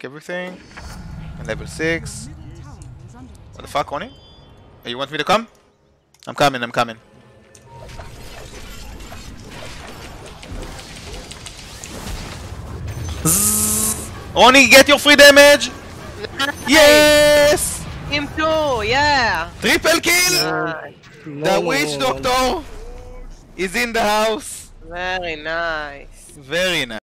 everything. And level 6. What the fuck, Oni? Hey, you want me to come? I'm coming, I'm coming. Oni, get your free damage! Yes! Him too, yeah! Triple kill! Nice. The witch doctor is in the house. Very nice. Very nice.